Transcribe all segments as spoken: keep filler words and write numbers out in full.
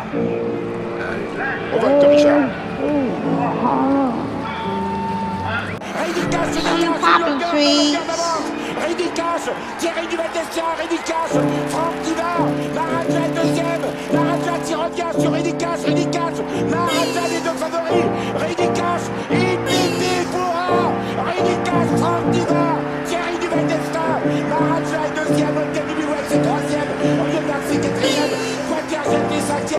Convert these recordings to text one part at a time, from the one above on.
On va, Richard. See you popping trees. Rédicache, Thierry Duval-Destia, Rédicache, Franck Diva, Maraja est deuxième, Maraja qui revient sur Rédicache, Rédicache, Maraja les deux favoris, Rédicache, Initi pour un, Rédicache, Franck Diva, Thierry Duval-Destia, Maraja est deuxième, Olga Bilouet c'est troisième, Oyonnax c'est quatrième, Quatergem est cinquième.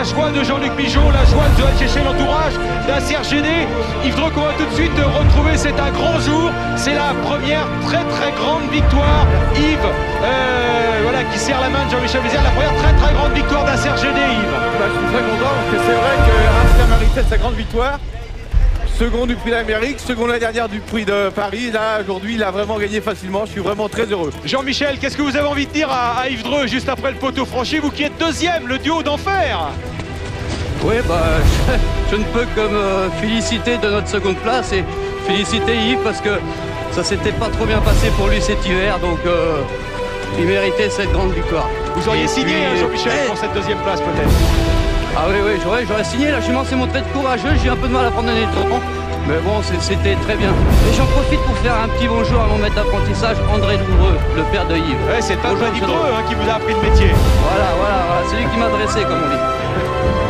joie de Jean-Luc Mijon, la joie de Joël Chéchet, l'entourage d'un Serge Géné. Yves Dreux qu'on va tout de suite retrouver, c'est un grand jour. C'est la première très très grande victoire. Yves, euh, voilà, qui serre la main de Jean-Michel Mézières, la première très très grande victoire d'un Serge Géné, Yves. Bah, je suis très content parce que c'est vrai que Ars a mérité sa grande victoire. Second du prix d'Amérique, second la dernière du prix de Paris. Là, aujourd'hui, il a vraiment gagné facilement. Je suis vraiment très heureux. Jean-Michel, qu'est-ce que vous avez envie de dire à, à Yves Dreux juste après le poteau franchi, vous qui êtes deuxième, le duo d'enfer? Oui, bah, je, je ne peux que me féliciter de notre seconde place et féliciter Yves parce que ça s'était pas trop bien passé pour lui cet hiver, donc euh, il méritait cette grande victoire. Vous auriez et signé, puis, hein, Jean-Michel, hey, pour cette deuxième place peut-être? Ah oui, oui, j'aurais, j'aurais signé. Là, je m'en suis montré de courageux. J'ai eu un peu de mal à prendre un élan. Mais bon, c'était très bien. Et j'en profite pour faire un petit bonjour à mon maître d'apprentissage, André Loureux, le père de Yves. Ouais, c'est un Yves Dreux hein, qui vous a appris le métier. Voilà, voilà, voilà. C'est lui qui m'a dressé, comme on dit.